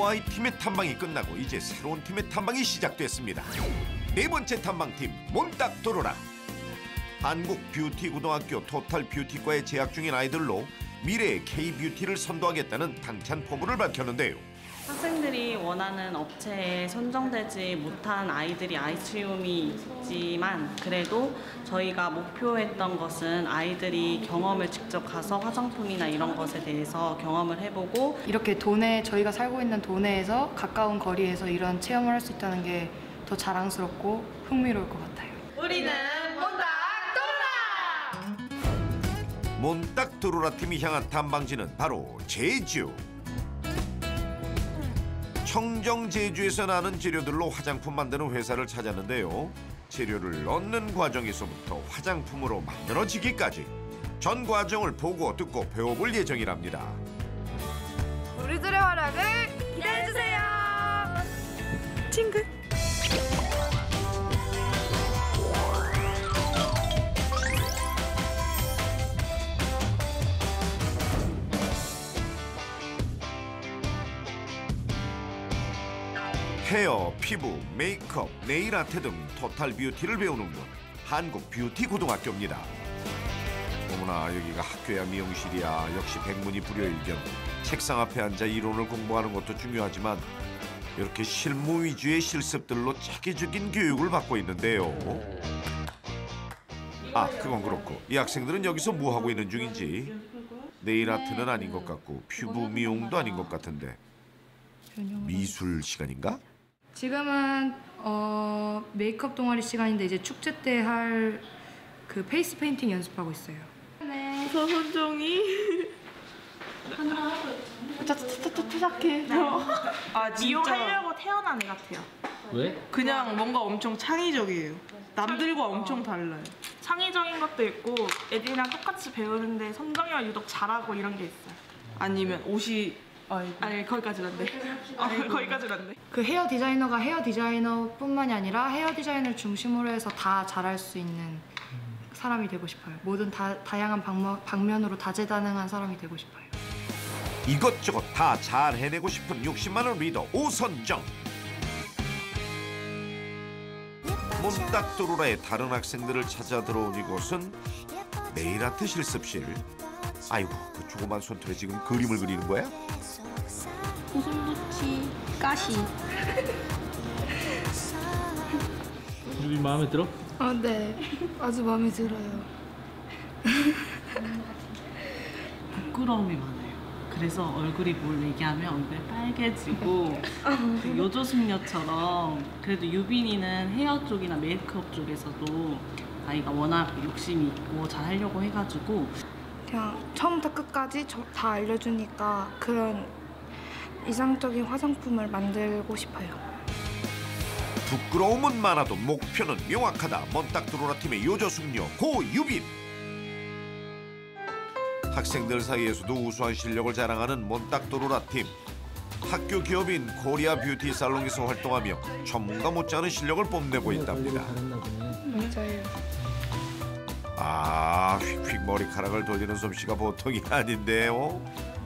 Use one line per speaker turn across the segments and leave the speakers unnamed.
OI 팀의 탐방이 끝나고 이제 새로운 팀의 탐방이 시작됐습니다. 네 번째 탐방팀 몬딱도로라. 한국 뷰티 고등학교 토탈 뷰티과에 재학 중인 아이들로 미래의 K-뷰티를 선도하겠다는 당찬 포부를 밝혔는데요.
학생들이 원하는 업체에 선정되지 못한 아이들이 아쉬움이 있지만 그래도 저희가 목표했던 것은 아이들이 경험을 직접 가서 화장품이나 이런 것에 대해서 경험을 해보고
이렇게 도내 저희가 살고 있는 도내에서 가까운 거리에서 이런 체험을 할 수 있다는 게 더 자랑스럽고 흥미로울 것 같아요.
우리는
몬딱도로라 팀이 향한 탐방지는 바로 제주. 청정 제주에서 나는 재료들로 화장품 만드는 회사를 찾았는데요. 재료를 넣는 과정에서부터 화장품으로 만들어지기까지 전 과정을 보고 듣고 배워볼 예정이랍니다.
우리들의 활약을 기대해주세요. 친구.
헤어, 피부, 메이크업, 네일 아트 등 토탈 뷰티를 배우는 곳 한국 뷰티 고등학교입니다. 어머나 여기가 학교야 미용실이야. 역시 백문이 불여일견. 책상 앞에 앉아 이론을 공부하는 것도 중요하지만 이렇게 실무 위주의 실습들로 체계적인 교육을 받고 있는데요. 아 그건 그렇고 이 학생들은 여기서 뭐 하고 있는 중인지 네일 아트는 아닌 것 같고 피부 미용도 아닌 것 같은데 미술 시간인가?
지금은 메이크업 동아리 시간인데 이제 축제 때 할 그 페이스 페인팅 연습하고 있어요.
네. 서선종이.
착해.
아 미용하려고 태어난 애 같아요.
왜?
그냥 뭔가 엄청 창의적이에요. 남들과 엄청 달라요.
창의적인 것도 있고 애들이랑 똑같이 배우는데 선정이가 유독 잘하고 이런 게 있어요.
아니면 옷이
아니 거기까지는 안 돼. 거기까지는 안 돼.
그 헤어 디자이너가 헤어 디자이너뿐만이 아니라 헤어 디자인을 중심으로 해서 다 잘할 수 있는 사람이 되고 싶어요. 모든 다양한 방면으로 다재다능한 사람이 되고 싶어요.
이것저것 다 잘 해내고 싶은 욕심 많은 리더 오선정. 몬딱도로라의 다른 학생들을 찾아 들어온 이곳은 네일아트 실습실. 아이고 그 조그만 손톱에 지금 그림을 그리는 거야?
웃음붙이 가시.
유빈 마음에 들어?
아, 네. 아주 마음에 들어요.
부끄러움이 많아요. 그래서 얼굴이 뭘 얘기하면 얼굴이 빨개지고 그 요조숙녀처럼 그래도 유빈이는 헤어 쪽이나 메이크업 쪽에서도 아이가 워낙 욕심이 있고 잘 하려고 해가지고
그냥 처음부터 끝까지 다 알려주니까 그런 이상적인 화장품을 만들고 싶어요.
부끄러움은 많아도 목표는 명확하다. 몬딱도로라 팀의 요조숙녀 고유빈. 학생들 사이에서도 우수한 실력을 자랑하는 몬딱도로라 팀. 학교 기업인 코리아 뷰티 살롱에서 활동하며 전문가 못지않은 실력을 뽐내고 있답니다.
맞아요.
아, 휙휙 머리카락을 돌리는 솜씨가 보통이 아닌데요.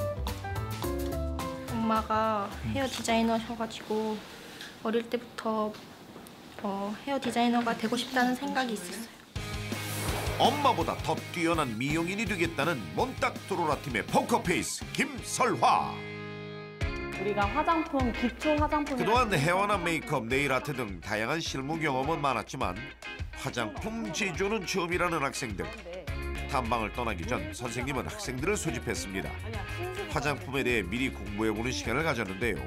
엄마가 헤어 디자이너셔가지고 어릴 때부터 헤어 디자이너가 되고 싶다는 생각이 있었어요.
엄마보다 더 뛰어난 미용인이 되겠다는 몬딱도로라 팀의 포커페이스 김설화.
우리가 화장품, 기초 화장품
그동안 헤어나 메이크업, 네일 아트 등 다양한 실무 경험은 많았지만 화장품 제조는 처음이라는 학생들. 탐방을 떠나기 전 선생님은 학생들을 소집했습니다. 화장품에 대해 미리 공부해보는 시간을 가졌는데요.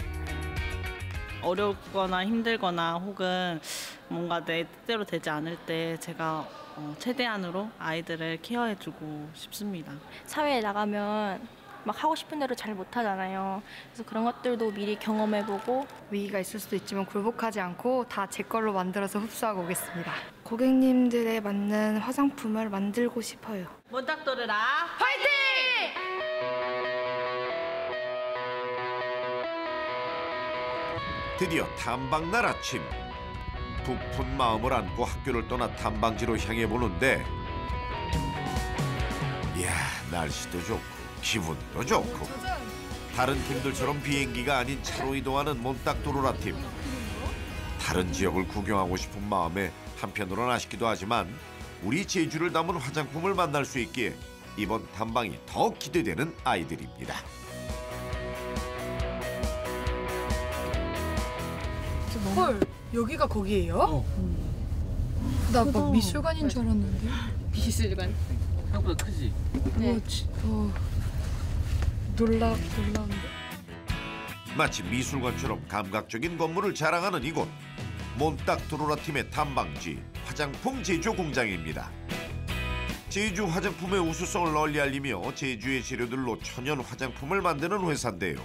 어렵거나 힘들거나 혹은 뭔가 내 뜻대로 되지 않을 때 제가 최대한으로 아이들을 케어해주고 싶습니다.
사회에 나가면 막 하고 싶은 대로 잘 못하잖아요. 그래서 그런 것들도 미리 경험해보고
위기가 있을 수도 있지만 굴복하지 않고 다 제 걸로 만들어서 흡수하고 오겠습니다.
고객님들에 맞는 화장품을 만들고 싶어요.
몬딱도로라
화이팅!
드디어 탐방날 아침. 부푼 마음을 안고 학교를 떠나 탐방지로 향해 보는데 이야 날씨도 좋고 기분도 좋고 다른 팀들처럼 비행기가 아닌 차로 이동하는 몬딱도로라 팀. 다른 지역을 구경하고 싶은 마음에 한편으로는 아쉽기도 하지만 우리 제주를 담은 화장품을 만날 수 있기에 이번 탐방이 더 기대되는 아이들입니다.
헐, 여기가 거기예요? 나 막 미술관인 줄 알았는데.
미술관.
생각보다 크지?
네.
놀라운데.
마치 미술관처럼 감각적인 건물을 자랑하는 이곳. 몬딱도로라 팀의 탐방지 화장품 제조 공장입니다. 제주 화장품의 우수성을 널리 알리며 제주의 재료들로 천연 화장품을 만드는 회사인데요.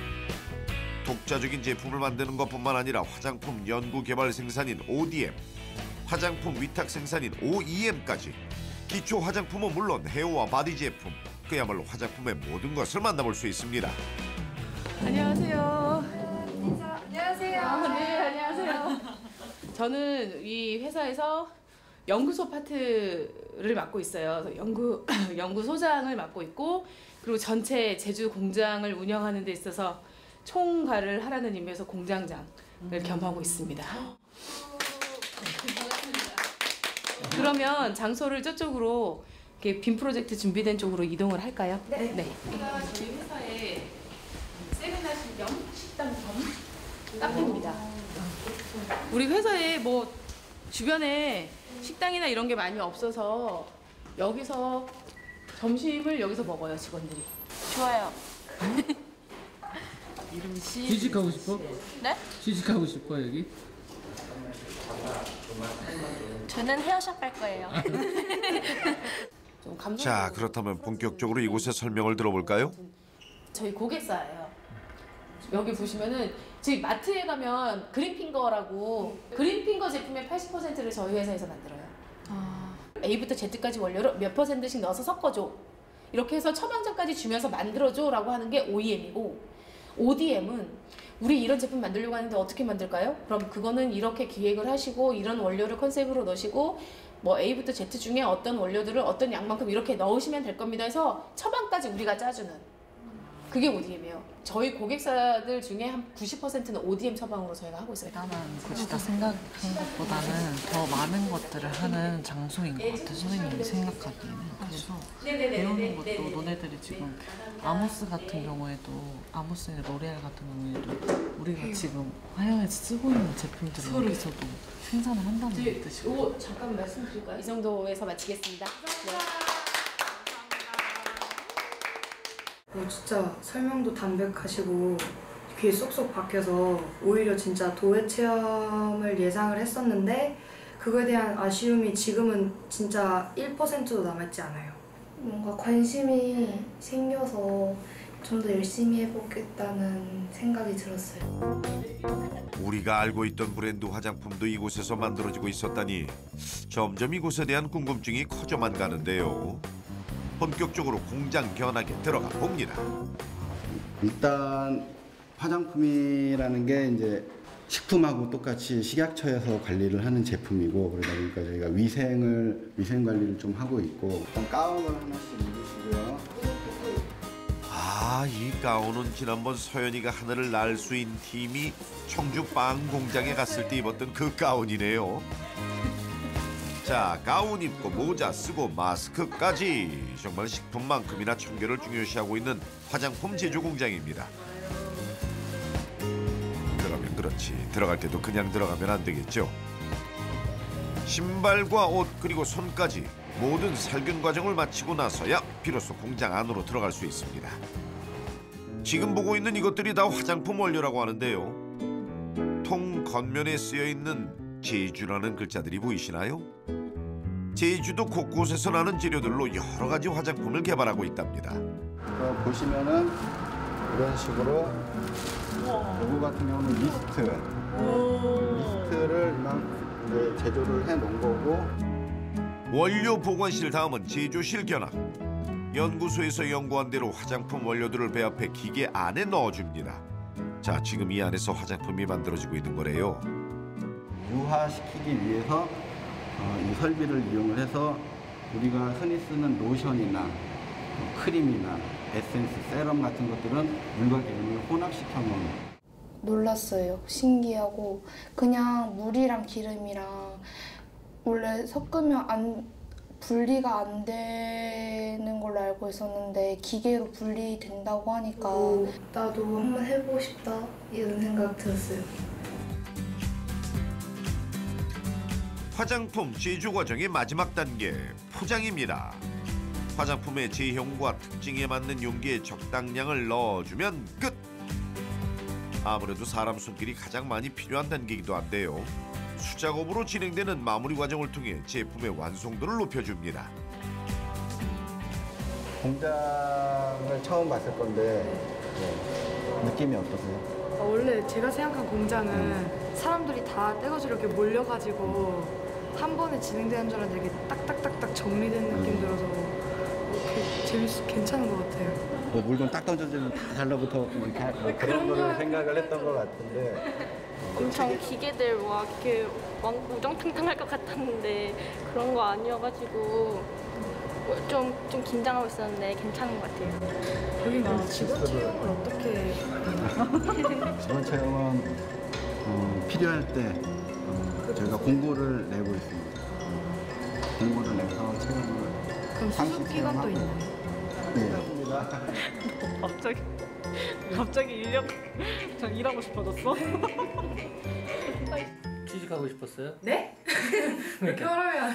독자적인 제품을 만드는 것뿐만 아니라 화장품 연구 개발 생산인 ODM, 화장품 위탁 생산인 OEM까지 기초 화장품은 물론 헤어와 바디 제품, 그야말로 화장품의 모든 것을 만나볼 수 있습니다.
안녕하세요. 안녕하세요. 네, 안녕하세요. 저는 이 회사에서 연구소 파트를 맡고 있어요. 연구소장을 맡고 있고, 그리고 전체 제주 공장을 운영하는 데 있어서 총괄을 하라는 의미에서 공장장을 겸하고 있습니다. 그러면 장소를 저쪽으로 이렇게 빔 프로젝트 준비된 쪽으로 이동을 할까요? 네. 저희 회사에 세미나실 겸 식당 겸 카페입니다. 우리 회사에 뭐 주변에 식당이나 이런 게 많이 없어서 여기서 점심을 여기서 먹어요, 직원들이.
좋아요.
이름이
취직하고 싶어?
네?
취직하고 싶어 여기?
저는 헤어샵 갈 거예요.
좀 감동.
자, 그렇다면 본격적으로 이곳의 설명을 들어볼까요?
저희 고객사예요. 여기 보시면은 저희 마트에 가면 그린핑거라고, 그린핑거 제품의 80%를 저희 회사에서 만들어요. A부터 Z까지 원료를 몇 %씩 넣어서 섞어줘. 이렇게 해서 처방전까지 주면서 만들어줘라고 하는 게 OEM이고, ODM은 우리 이런 제품 만들려고 하는데 어떻게 만들까요? 그럼 그거는 이렇게 기획을 하시고 이런 원료를 컨셉으로 넣으시고 뭐 A부터 Z 중에 어떤 원료들을 어떤 양만큼 이렇게 넣으시면 될 겁니다 해서 처방까지 우리가 짜주는, 그게 ODM이에요. 저희 고객사들 중에 한 90%는 ODM 처방으로 저희가 하고 있어요.
나는 굳이 다 생각한 것보다는 더 많은 것들을 하는 장소인 것 같아, 선생님이 생각하기에는. 그래서 배우는 것도 너네들이 지금 아모스 같은 경우에도, 아모스나 로레알 같은 경우에도 우리가 지금 화요에 쓰고 있는 제품들을 여기서도 생산을 한다는 뜻이고.
이거 잠깐 말씀드릴까요? 이 정도에서 마치겠습니다. 네.
진짜 설명도 담백하시고 귀에 쏙쏙 박혀서 오히려 진짜 도예 체험을 예상을 했었는데 그거에 대한 아쉬움이 지금은 진짜 1%도 남아있지 않아요.
뭔가 관심이 생겨서 좀 더 열심히 해보겠다는 생각이 들었어요.
우리가 알고 있던 브랜드 화장품도 이곳에서 만들어지고 있었다니 점점 이곳에 대한 궁금증이 커져만 가는데요. 본격적으로 공장 견학에 들어가 봅니다.
일단 화장품이라는 게 이제 식품하고 똑같이 식약처에서 관리를 하는 제품이고, 그러다 보니까 저희가 위생 관리를 좀 하고 있고. 가운을 하나씩 입으시고요.
아, 이 가운은 지난번 서연이가 하늘을 날 수인 팀이 청주 빵 공장에 갔을 때 입었던 그 가운이네요. 자, 가운 입고 모자 쓰고 마스크까지 정말 식품만큼이나 청결을 중요시하고 있는 화장품 제조 공장입니다. 그러면 그렇지, 들어갈 때도 그냥 들어가면 안 되겠죠. 신발과 옷 그리고 손까지 모든 살균 과정을 마치고 나서야 비로소 공장 안으로 들어갈 수 있습니다. 지금 보고 있는 이것들이 다 화장품 원료라고 하는데요. 통 겉면에 쓰여있는 제주라는 글자들이 보이시나요? 제주도 곳곳에서 나는 재료들로 여러 가지 화장품을 개발하고 있답니다.
보시면은 이런 식으로 요거 같은 경우는 미스트를 이제 제조를 해 놓은 거고.
원료 보관실 다음은 제조실 견학. 연구소에서 연구한 대로 화장품 원료들을 배합해 기계 안에 넣어줍니다. 자, 지금 이 안에서 화장품이 만들어지고 있는 거래요.
유화시키기 위해서 이 설비를 이용을 해서 우리가 흔히 쓰는 로션이나 크림이나 에센스, 세럼 같은 것들은 물과 기름을 혼합시켜 놓은.
놀랐어요. 신기하고 그냥 물이랑 기름이랑 원래 섞으면 분리가 안 되는 걸로 알고 있었는데 기계로 분리된다고 하니까 나도 한번 해보고 싶다 이런 생각 들었어요.
화장품 제조 과정의 마지막 단계, 포장입니다. 화장품의 제형과 특징에 맞는 용기에 적당량을 넣어주면 끝! 아무래도 사람 손길이 가장 많이 필요한 단계이기도 한데요. 수작업으로 진행되는 마무리 과정을 통해 제품의 완성도를 높여줍니다.
공장을 처음 봤을 건데 느낌이 어떠세요?
원래 제가 생각한 공장은 사람들이 다 떼거지로 이렇게 몰려가지고 한 번에 진행되는 줄 알았는데 되게 딱딱딱딱 정리된 느낌 들어서 괜찮은 것 같아요.
뭐 물건 딱 던져주면 다 달라붙어 뭐 그런 거를 생각을 했던 것 같은데
엄청 기계들 막 이렇게 우정탕탕할 것 같았는데 그런 거 아니어가지고 좀 긴장하고 있었는데 괜찮은 것 같아요.
여기가 직원 채용을 어떻게
직원 채용은 필요할 때 저희가 공고를 내고 있습니다. 공고를 내서 채용을.
그럼 수습 기간도 있나요?
네.
갑자기 인력 전 일하고 싶어졌어?
취직하고 싶었어요?
네? 그렇게 말하면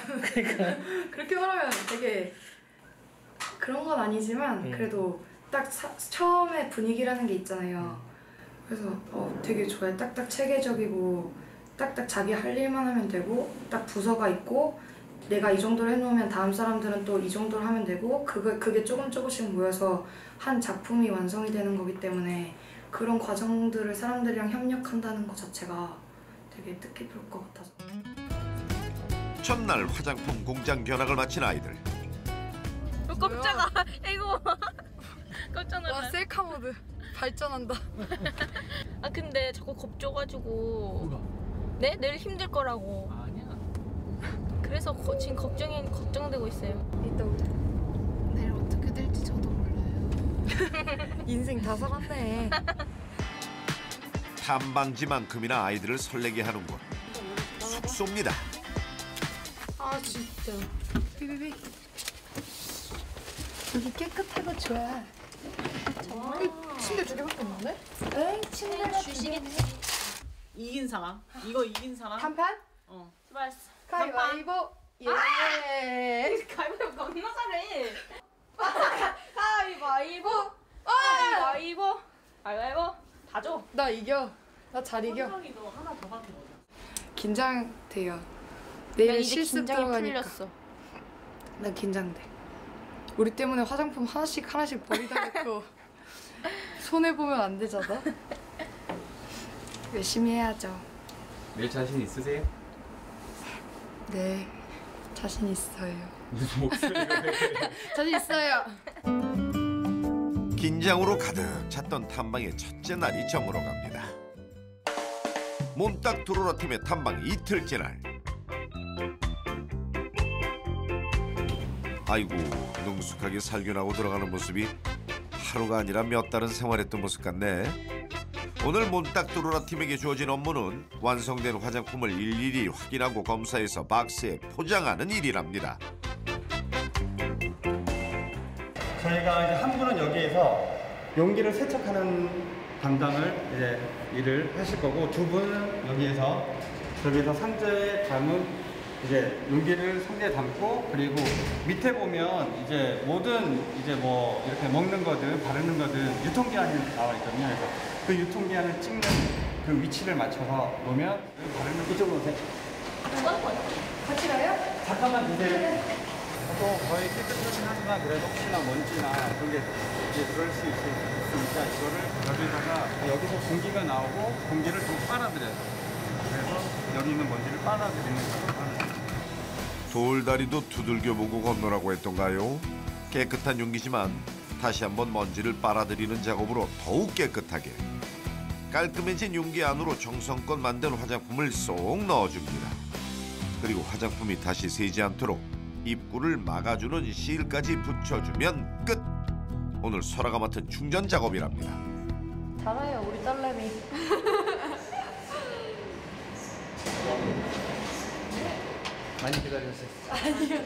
되게 그런 건 아니지만 그래도 딱 처음에 분위기라는 게 있잖아요. 그래서 되게 좋아요. 딱딱 체계적이고 딱딱 자기 할 일만 하면 되고 딱 부서가 있고 내가 이 정도를 해놓으면 다음 사람들은 또 이 정도를 하면 되고 그게 조금씩 모여서 한 작품이 완성이 되는 거기 때문에 그런 과정들을 사람들이랑 협력한다는 것 자체가 되게 뜻깊을 것 같아서.
첫날 화장품 공장 견학을 마친 아이들.
깜짝아. 이거 깜짝 놀랐네.
와 셀카 모드 발전한다.
아 근데 자꾸 겁줘가지고.
뭐가?
네? 내일 힘들 거라고.
아니야.
그래서 지금 걱정되고 있어요.
이따 내일 어떻게 될지 저도 몰라요.
인생 다 살았네.
탐방지만큼이나 아이들을 설레게 하는 곳. 숙소입니다.
아 진짜. 비비비. 여기 깨끗하고 좋아. 침대 2개밖에 없는데? 응, 침대가 주시겠지.
이긴 사람? 이거 이긴 사람?
한판?
어.
수고했어.
가위바위보. 예.
가위바위보 겁나 잘해. 가위바위보. 가위바위보. 가위바위보. 다 줘.
나 이겨. 나 잘 이겨.
선정이 너 하나 더 받는 거잖아.
긴장돼요.
나
내일
이제
실습
긴장이
들어가니까.
풀렸어.
나 긴장돼. 우리 때문에 화장품 하나씩 버리다겠고 손해 보면 안 되잖아. 열심히 해야죠.
내일 자신 있으세요?
네, 자신 있어요.
무슨 목소리가
자신 있어요.
긴장으로 가득 찼던 탐방의 첫째 날이 저물어 갑니다. 몬딱 두루라 팀의 탐방 이틀째 날. 아이고, 능숙하게 살균하고 들어가는 모습이 하루가 아니라 몇 달은 생활했던 모습 같네. 오늘 몬딱 두루라 팀에게 주어진 업무는 완성된 화장품을 일일이 확인하고 검사해서 박스에 포장하는 일이랍니다.
저희가 이제 한 분은 여기에서 용기를 세척하는 담당을 이제 일을 하실 거고, 두 분은 여기에서 상자에 담은 이제 용기를 상자에 담고, 그리고 밑에 보면 이제 모든 이제 뭐 이렇게 먹는 거든 바르는 거든 유통기한이 나와 있거든요. 그래서 그 유통기한을 찍는 그 위치를 맞춰서 놓으면 바르는 이쪽으로 오세요.
같이 가요?
잠깐만 주세요. 또 거의 깨끗하긴 하지만 그래도 혹시나 먼지나 그런 게 이제 들어올 수 있으니까 이거를 여기서 공기가 나오고 공기를 좀 빨아들여요. 그래서 여기 있는 먼지를 빨아들이는 작업을 하는 거예요.
돌다리도 두들겨보고 건너라고 했던가요? 깨끗한 용기지만 다시 한번 먼지를 빨아들이는 작업으로 더욱 깨끗하게 깔끔해진 용기 안으로 정성껏 만든 화장품을 쏙 넣어줍니다. 그리고 화장품이 다시 새지 않도록 입구를 막아주는 실까지 붙여주면 끝! 오늘 설아가 맡은 충전 작업이랍니다.
잘해요 우리 딸내미.
많이 기다렸어요.
아니요.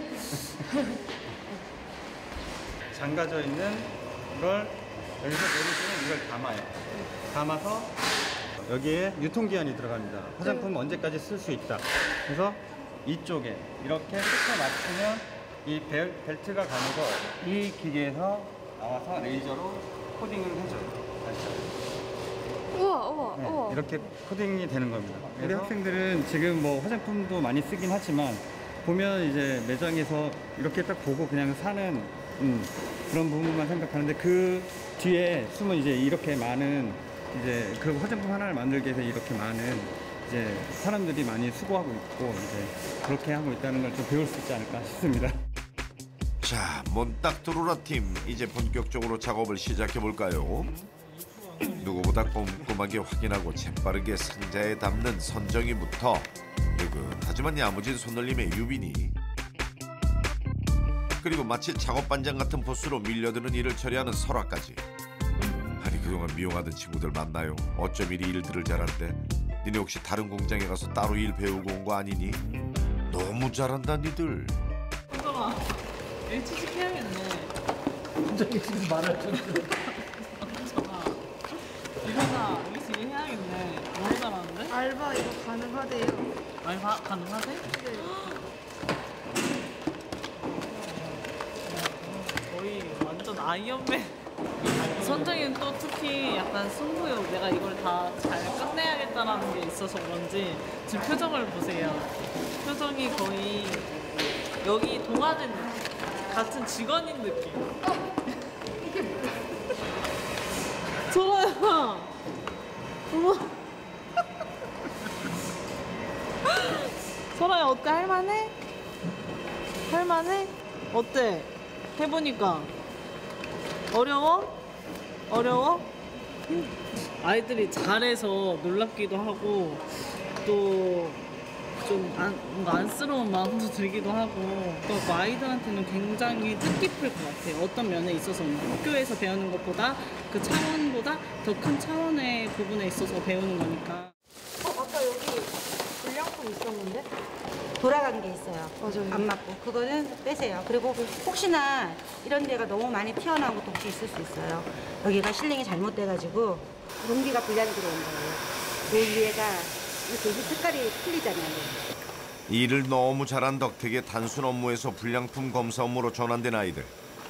잠가져 있는 이걸 여기서 내리시면 이걸 담아요. 담아서 여기에 유통기한이 들어갑니다. 화장품 언제까지 쓸 수 있다. 그래서 이쪽에 이렇게 끝에 맞추면 이 벨트가 가면서 이 기계에서 나와서 레이저로 코딩을 해줘요.
우와
네,
우와.
이렇게 코딩이 되는 겁니다. 우리 학생들은 지금 뭐 화장품도 많이 쓰긴 하지만 보면 이제 매장에서 이렇게 딱 보고 그냥 사는 그런 부분만 생각하는데 그 뒤에 숨은 이제 이렇게 많은 이제 그 화장품 하나를 만들기 위해서 이렇게 많은 이제 사람들이 많이 수고하고 있고 이제 그렇게 하고 있다는 걸 좀 배울 수 있지 않을까 싶습니다.
자, 몬딱 들어라 팀. 이제 본격적으로 작업을 시작해 볼까요? 누구보다 꼼꼼하게 확인하고 재빠르게 상자에 담는 선정이부터 느긋하지만 야무진 손놀림의 유빈이, 그리고 마치 작업 반장 같은 포스로 밀려드는 일을 처리하는 설아까지. 아니 그동안 미용하던 친구들 만나요. 어쩜 이리 일들을 잘하는데 니네 혹시 다른 공장에 가서 따로 일 배우고 온 거 아니니? 너무 잘한다 니들.
현정아, 일 취직해야겠네.
공장에 지금 말할 줄.
현정아, 이러다 여기서 일 해야겠네. 너무 잘하는데?
알바 이거 가능하대요.
알바 가능하대? 거의 완전 아이언맨. 선정이는 또 특히 약간 승부욕, 내가 이걸 다 잘 끝내야겠다라는 게 있어서 그런지 지금 표정을 보세요. 표정이 거의 여기 동화된 느낌, 같은 직원인 느낌. 설아야, 어머. 설아야 어때? 할만해? 할만해? 어때? 해보니까 어려워? 어려워? 아이들이 잘해서 놀랍기도 하고 또 좀 뭔가 안쓰러운 마음도 들기도 하고, 또 아이들한테는 굉장히 뜻깊을 것 같아요. 어떤 면에 있어서는 학교에서 배우는 것보다 그 차원보다 더 큰 차원의 부분에 있어서 배우는 거니까.
아까 여기 불량품 있었는데? 돌아간 게 있어요.
맞아요.
안 맞고. 그거는 빼세요. 그리고 혹시나 이런 데가 너무 많이 튀어나오고 독이 있을 수 있어요. 여기가 실링이 잘못돼가지고 용기가 불량이 들어온 거예요. 요 위에가 이렇게 색깔이 틀리잖아요.
일을 너무 잘한 덕택에 단순 업무에서 불량품 검사 업무로 전환된 아이들.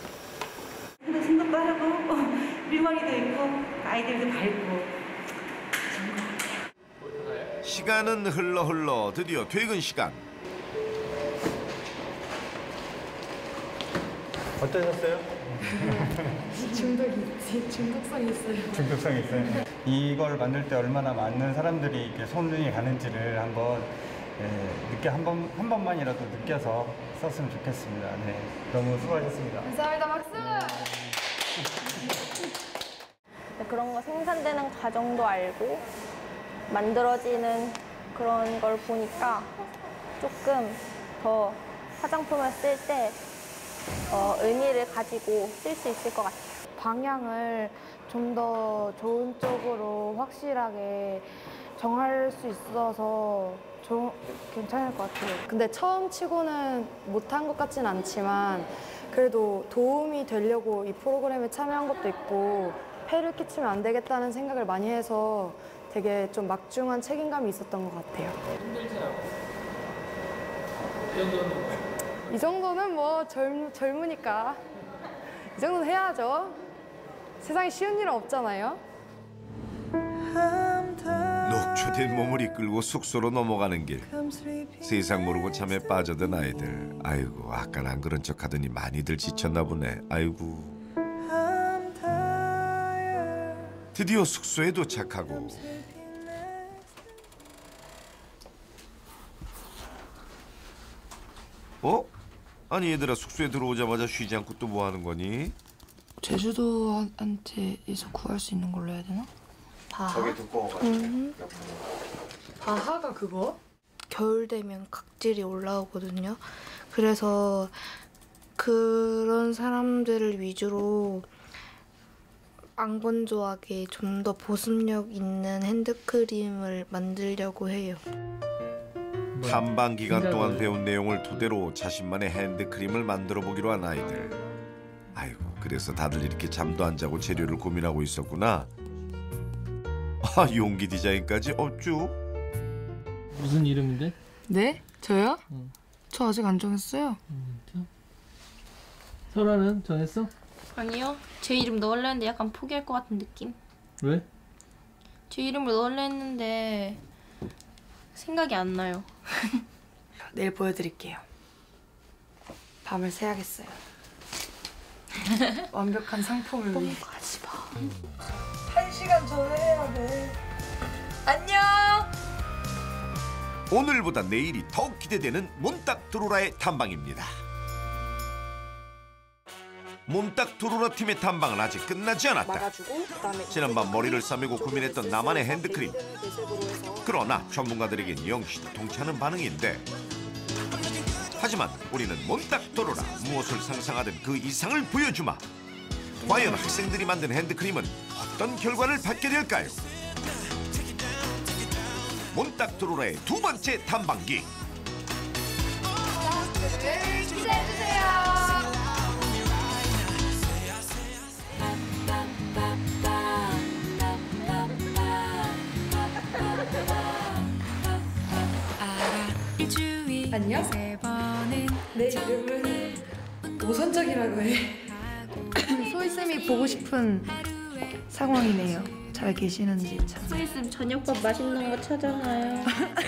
승도 빠르고 밀머리도 있고 아이들도 밝고.
시간은 흘러 드디어 퇴근 시간.
어떠셨어요?
중독성 있어요.
중독성 있어요. 이걸 만들 때 얼마나 많은 사람들이 이렇게 손이 가는지를 한번 한 번만이라도 느껴서 썼으면 좋겠습니다. 네, 너무 수고하셨습니다.
감사합니다. 박수.
그런 거 생산되는 과정도 알고 만들어지는 그런 걸 보니까 조금 더 화장품을 쓸 때 의미를 가지고 쓸 수 있을 것 같아요.
방향을 좀 더 좋은 쪽으로 확실하게 정할 수 있어서 괜찮을 것 같아요. 근데 처음 치고는 못한 것 같진 않지만 그래도 도움이 되려고 이 프로그램에 참여한 것도 있고 폐를 끼치면 안 되겠다는 생각을 많이 해서 되게 좀 막중한 책임감이 있었던 것 같아요. 이 정도는 뭐 젊으니까 이 정도는 해야죠. 세상에 쉬운 일은 없잖아요.
녹초된 몸을 이끌고 숙소로 넘어가는 길. 세상 모르고 잠에 빠져든 아이들. 아이고 아까 안 그런 척 하더니 많이들 지쳤나 보네. 아이고. 드디어 숙소에 도착하고. 어? 아니 얘들아 숙소에 들어오자마자 쉬지 않고 또 뭐 하는 거니?
제주도한테에서 구할 수 있는 걸로 해야 되나?
저게 두꺼워가지고.
바하가 그거?
겨울 되면 각질이 올라오거든요. 그래서 그런 사람들을 위주로 안 건조하게 좀 더 보습력 있는 핸드크림을 만들려고 해요.
탐방 기간 동안 배운 내용을 토대로 자신만의 핸드크림을 만들어 보기로 한 아이들. 아이고, 그래서 다들 이렇게 잠도 안 자고 재료를 고민하고 있었구나. 아, 용기 디자인까지 없죠?
무슨 이름인데?
네? 저요? 저 아직 안 정했어요.
설아는 정했어?
아니요. 제 이름 넣으려 했는데 약간 포기할 것 같은 느낌.
왜?
제 이름을 넣으려 했는데 생각이 안 나요.
내일 보여드릴게요. 밤을 새야겠어요. 완벽한 상품을 위해.
가지 마.
1시간 전에 해야 돼. 안녕!
오늘보다 내일이 더 기대되는 몬딱두루라의 탐방입니다. 몬딱두루라 팀의 탐방은 아직 끝나지 않았다. 지난밤 머리를 싸매고 고민했던 나만의 핸드크림. 그러나 전문가들에겐 영시 동치하는 반응인데, 하지만 우리는 몬딱두루라 무엇을 상상하든 그 이상을 보여주마. 과연 학생들이 만든 핸드크림은 어떤 결과를 받게 될까요? 몬딱두루라의 두 번째 탐방기.
기대해주세요.
안녕? 내 이름은 오선적이라고 해.
소희쌤이 보고 싶은 상황이네요. 잘 계시는지 참.
소희쌤 저녁밥 맛있는 거 찾아놔요.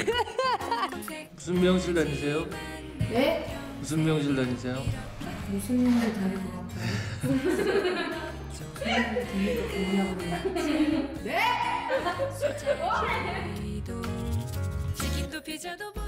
무슨 명실 다니세요?
네?
무슨 명실 다니세요?
무슨 일을 다닐 것 같아요?
네?